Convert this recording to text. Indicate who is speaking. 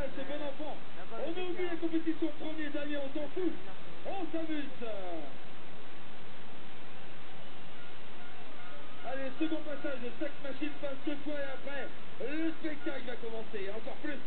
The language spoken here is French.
Speaker 1: ce bon enfant. On oublie la compétition premier, Damien, on s'en fout. On s'amuse. Allez, second passage, 5 machines passent 2 fois et après, le spectacle va commencer. Encore plus.